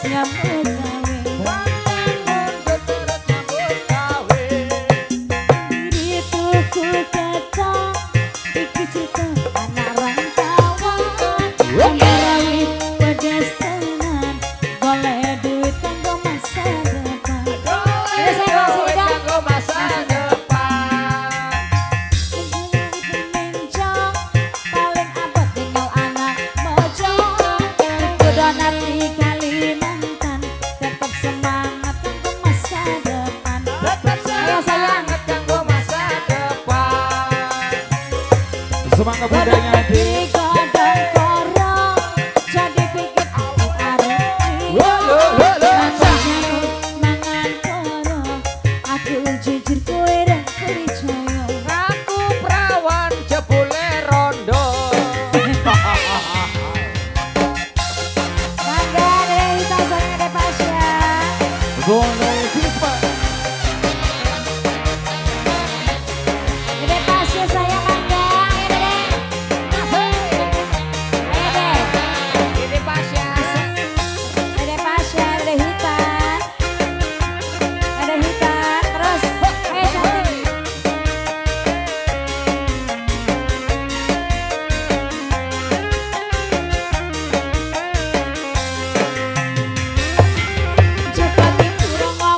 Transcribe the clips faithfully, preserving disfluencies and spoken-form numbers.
nyambut gawe. Wonten mundut turut nyambut gawe. Diri tuku ketok iki cerita anak rantauan. Ambarawi pedes tenan golek duit kanggo masa depan. Golek duit kanggo masa depan. Mencong paling abot tinggal anak mojo. Donat di Kalimantan tetap semangat untuk masa depan. Tetap semangat kanggo masa depan. Semangat budaya di Godong korong jadi pikir aku arep Wolo, wolo, mangan korong aku jujur kowe ra percaya. Aku perawan jebule rondo. Mangga dari tasanya de Pasya. Boleh Bisma. Dede Pasya saya mangga. Ayo Dede. Ini Pasya. Dede Pasya, Dede Hitan. Dede Hitan, terus eh cantik. Cepat kurang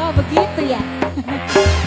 Oh begitu ya.